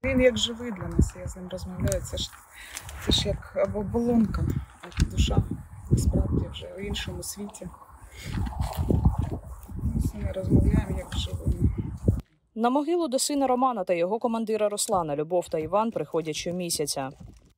Він як живий для нас, я з ним розмовляю. Це ж як оболонка, а душа насправді вже в іншому світі. Ми з ними розмовляємо як живими. На могилу до сина Романа та його командира Руслана Любов та Іван приходять щомісяця.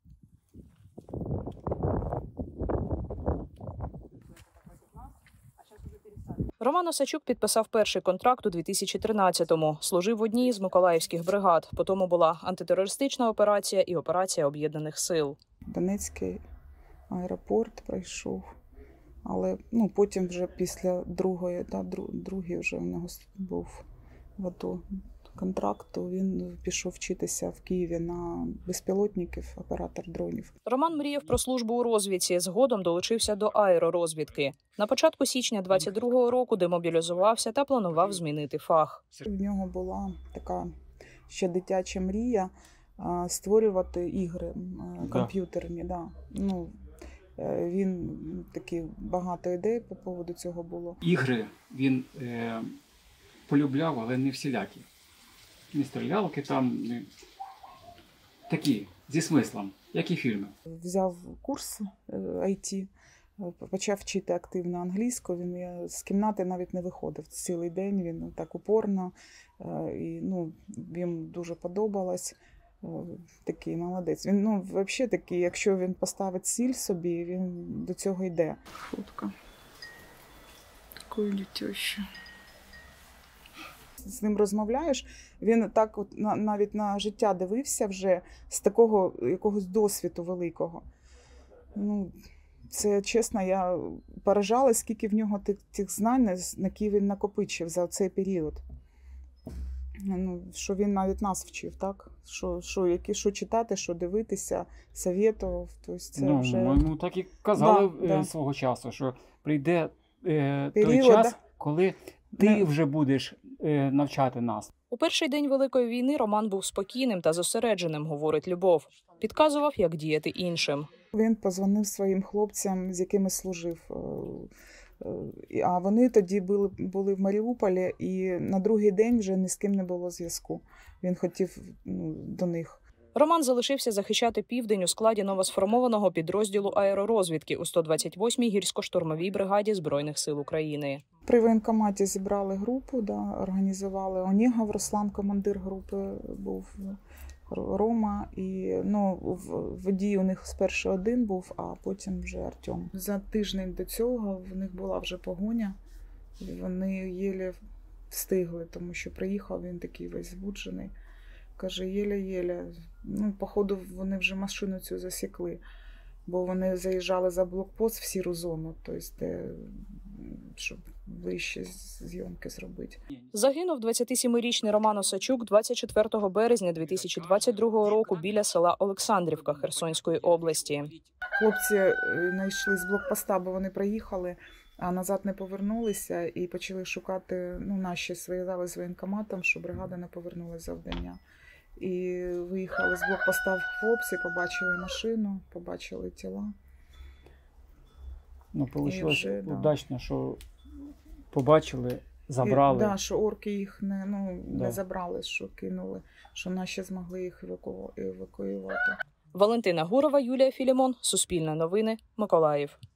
Роман Осадчук підписав перший контракт у 2013-му. Служив в одній з миколаївських бригад. Потім була антитерористична операція і операція Об'єднаних сил. Донецький аеропорт пройшов. Але потім вже після другий вже у нього був в АТО контракту. Він пішов вчитися в Києві на безпілотників, оператор дронів. Роман мріяв про службу у розвідці, згодом долучився до аеророзвідки. На початку січня 22-го року демобілізувався та планував змінити фах. В нього була така ще дитяча мрія створювати ігри комп'ютерні. Да. Він такі багато ідей по поводу цього було. Ігри він полюбляв, але не всілякі. Не стрілялки там, такі, зі смислом, як і фільми. Взяв курс IT, почав вчити активно англійську. Він з кімнати навіть не виходив цілий день, він так упорно. І, їм дуже подобалось. Такий молодець. Він, взагалі такий, якщо він поставить ціль собі, він до цього йде. Фотка. Такою літющою. З ним розмовляєш, він так навіть на життя дивився вже з такого якогось досвіду великого. Це, чесно, я поражалась, скільки в нього тих знань, які він накопичив за цей період. Що він навіть нас вчив, так? Що читати, що дивитися, совєтував. Тобто це вже... Ми так і казали свого часу, що прийде той час, коли ти вже будеш навчати нас. У перший день Великої війни Роман був спокійним та зосередженим, говорить Любов. Підказував, як діяти іншим. Він позвонив своїм хлопцям, з якими служив. А вони тоді були в Маріуполі, і на другий день вже ні з ким не було зв'язку. Він хотів до них. Роман залишився захищати Південь у складі новосформованого підрозділу аеророзвідки у 128-й гірсько-штурмовій бригаді Збройних сил України. При воєнкоматі зібрали групу, організували. Онігов Руслан, командир групи був, Рома. І водій у них спершу один був, а потім вже Артем. За тиждень до цього в них була вже погоня. Вони єлі встигли, тому що приїхав він такий весь збуджений. Каже, єле-єле. Походу, вони вже машину цю засікли, бо вони заїжджали за блокпост в сіру зону, тобто, щоб ближче зйомки зробити. Загинув 27-річний Роман Осадчук 24 березня 2022 року біля села Олександрівка Херсонської області. Хлопці знайшли з блокпоста, бо вони приїхали, а назад не повернулися і почали шукати, наші зв'язали з воєнкоматом, щоб бригада не повернулася з завдання. І виїхали з блокпоста хлопці, побачили машину, побачили тіла. Вийшло удачно, що побачили, забрали. Так, що орки їх не забрали, що кинули, що наші змогли їх евакуювати. Валентина Гурова, Юлія Філімон, Суспільне новини, Миколаїв.